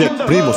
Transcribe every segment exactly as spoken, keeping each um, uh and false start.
Shit, Primus.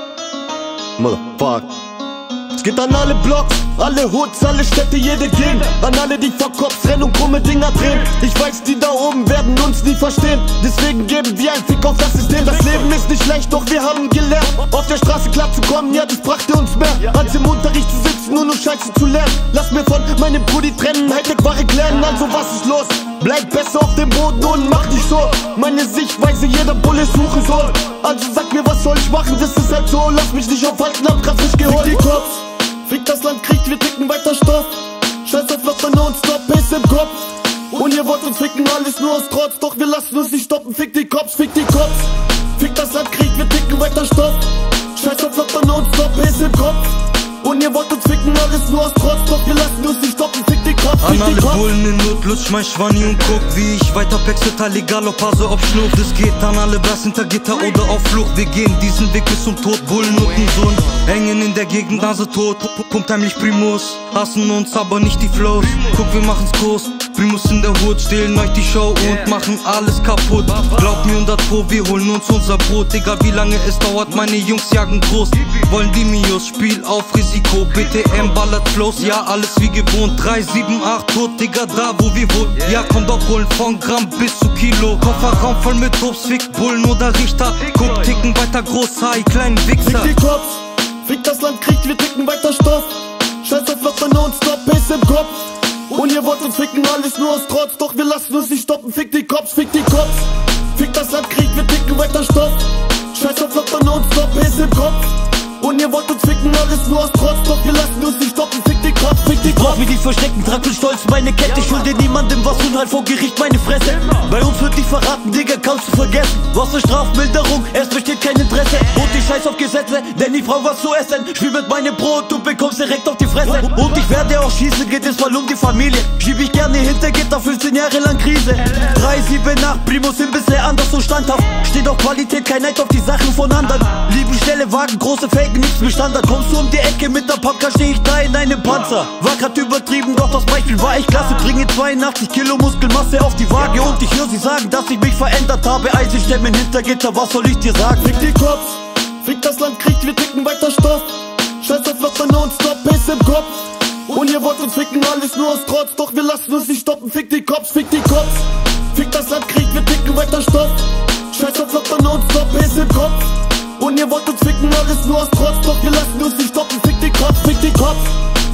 Motherfuck. Es geht an alle Blocks, alle Hoods, alle Städte, jede Gegend. An alle, die vor Kopf rennen und krumme Dinger drehen. Ich weiß, die da oben werden uns nie verstehen. Deswegen geben wir ein Fick auf das System. Das Leben ist nicht leicht, doch wir haben gelernt. Auf der Straße klar zu kommen, ja, das brachte uns mehr. Als im Unterricht zu sitzen und nur Scheiße zu lernen. Lass mir von meinem Brudi trennen, Hightech-Ware klären. Also was ist los? Bleib besser auf dem Boden und mach dich so. Meine Sichtweise, jeder Bulle suchen soll. Also sag mir, was soll ich machen? Das ist halt so, lass mich nicht aufhalten, hab grad frisch geholt. Fick die Cops, fick das Land, kriegt, wir ticken weiter Stoff. Scheiß auf Locker, nonstop, Pace im Kopf. Und ihr wollt uns ficken, alles nur aus Trotz. Doch wir lassen uns nicht stoppen, fick die Cops, fick die Cops. Fick das Land, kriegt, wir ticken weiter Stoff. Scheiß auf Locker, nonstop, Pace im Kopf. Und ihr wollt uns ficken, alles nur aus Trotz. Doch wir lassen uns nicht stoppen, fick die Cops, fick An die alle Cops. Bullen in Not, lutsch mein Schwanni und guck, wie ich weiter pack, total egal ob Hase, ob Schnuff. Das geht an alle Brass hinter Gitter oder auf Flucht. Wir gehen diesen Weg bis zum Tod, Bullen und ein Sohn. Hängen in der Gegend, Nase tot, pumpt heimlich Primus. Hassen uns, aber nicht die Flows. Guck, wir machen's groß, Primus in der Hut, stehlen euch die Show und machen alles kaputt. Glaubt mir hundert Pro, wir holen uns unser Brot. Egal wie lange es dauert, meine Jungs jagen groß. Wollen die Mios, Spiel auf Risiko. B T M ballert Flows, ja alles wie gewohnt. Drei, sieben, acht, tot, Digga, da wo wir wohnen. Ja, komm doch holen, von Gramm bis zu Kilo. Kofferraum voll mit Obst, fick Bullen oder Richter. Guck, ticken weiter groß, Hai, kleinen Wichser. Fick die Cops, fick das Land, kriegt, wir ticken weiter Stoff. Scheiß auf Locker, nonstop, Pace im Kopf. Und ihr wollt uns ficken, alles nur aus Trotz. Doch wir lassen uns nicht stoppen, fick die Cops, fick die Cops. Fick das Land, kriegt, wir ticken weiter Stoff. Scheiß auf Locker, nonstop, Pace im Kopf. Und ihr wollt uns ficken, alles nur aus Trotz. Doch wir lassen uns nicht stoppen, fick die Cops, fick die Cops. Brauch mich nicht verstecken, trag mit Stolz meine Kette. Ich schulde niemandem was und halt vor Gericht meine Fresse. Bei uns wird nicht verraten, Digga, kannst du vergessen. Was für Strafmilderung, es besteht kein Interesse. Und ich scheiß auf Gesetze, denn ich brauch was zu essen. Spiel mit meinem Brot, du bekommst direkt auf die Fresse. Und ich werde auch schießen, geht es mal um die Familie. Schieb ich gerne hinter Gitter, fünfzehn Jahre lang Krise. Drei, sieben, acht, Primus sind bisher anders und standhaft. Steht auf Qualität, kein Neid auf die Sachen von anderen. Lieben schnelle Wagen, große Felgen, nichts mehr Standard. Kommst du um die Ecke mit der Pumpka, steh ich da in einem Panzer. War grad übertrieben, doch das Beispiel war echt klasse. Bringe zweiundachtzig Kilo Muskelmasse auf die Waage. Und ich höre sie sagen, dass ich mich verändert habe. Eisenstämmen hinter Gitter, was soll ich dir sagen? Fick die Cops, fick das Land, kriegt, wir ticken weiter Stoff. Scheiß auf Locker, nonstop, Pace im Kopf. Und ihr wollt uns ficken, alles nur aus Trotz. Doch wir lassen uns nicht stoppen, fick die Cops, fick die Cops. Fick das Land, kriegt, wir ticken weiter Stoff. Scheiß auf Locker, nonstop, Pace im Kopf. Und ihr wollt uns ficken, alles nur aus Trotz. Doch wir lassen uns nicht stoppen, fick die Cops, fick die Cops.